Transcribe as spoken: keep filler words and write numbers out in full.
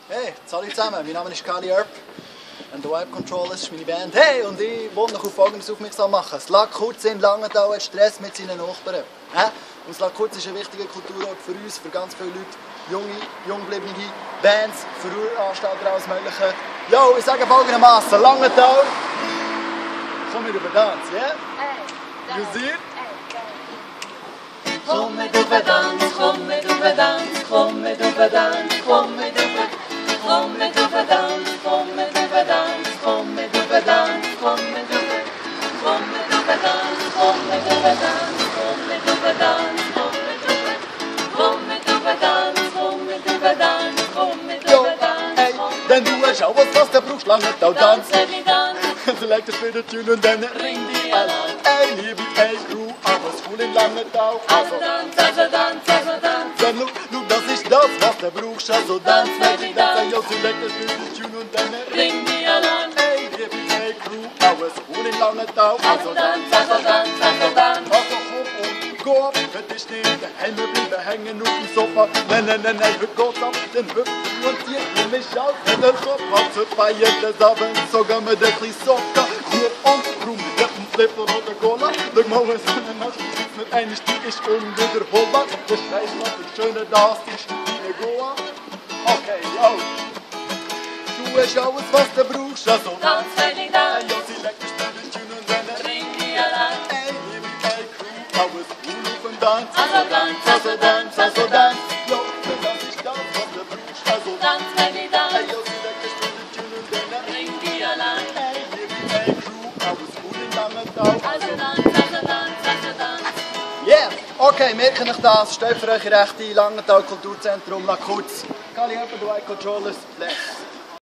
Hey, hallo zusammen, mein Name ist Kali Earp und The Vibe Controllers ist meine Band. Hey, und ich wollte noch auf Folgendes aufmerksam machen. Das Lac Kurz in Langenthal hat Stress mit seinen Nachbarn. Äh? Und das Lac Kurz ist ein wichtiger Kulturort für uns, für ganz viele Leute, junge, junggebliebene Bands, für Veranstalter, alles Mögliche. Jo, ich sage folgendermaßen, Langenthal, komm mit über Tanz, ja? Yeah? You see it? Komm mit auf den Tanz, komm mit auf den Tanz, komm mit auf den Tanz, komm mit auf den Komm mit auf den Tanz, komm mit auf den Tanz, komm mit auf den Tanz, komm mit auf den Komm mit auf den Tanz, komm mit auf den Tanz, komm mit auf den Tanz, komm mit auf den Tanz, komm mit auf den Tanz, komm mit auf den Tanz. Hey, denn du hast auch was, was du brauchst, Langenthal Tanz. Tanz, Tanz, Select das wieder Tune und dann ring die Alarm. Ey, liebe hey Crew, alles cool in Langenthal. Also Tanz, also Tanz, also Tanz. Dann look, look, das ist das, was du brauchst. Also Tanz, Baby, Tanz. Ja, select das wieder Tune und dann Ring die Alarm. Ey, liebe hey Crew, alles cool in Langenthal. Also Tanz, also Tanz, also Tanz. Also komm und go ab, für dich nicht daheim bleiben hängen auf dem Sofa. Nein, nein, nein, nein, heute geht's ab, dann hüpft du und dir nämlich auf in den Kopf. Also feiern des Abends sogar mit der kleinen Socke. Hier und rum, mit einem Flipper oder Cola. Schau mal, was in der Nacht ist, mit einem Stück ist unwiederholbar. Der Scheiß, was das Schöne das ist, die Goa. Okay, yo. Du hast alles, was du brauchst, also Tanz, Baby, Tanz. ja, sie legt dich mit den Tune und dann Ring die Alarm. Ey, liebe hey Crew, alles cool auf den Tanz. Also Tanz, also Tanz, also Tanz. Ja, das ist das, was du brauchst, also Tanz, Baby, Ey, Tanz. ja, sie legt dich mit den Tune und dann Ring die Alarm. Ey, liebe hey Crew, alles cool in Langenthal. Also Tanz, also Tanz, also Tanz. Yeah, okay, merken euch das, steht für euch recht ein, Langenthal Kulturzentrum, Lac Kurz. Kali Earp, The Vibe Controllers, bless.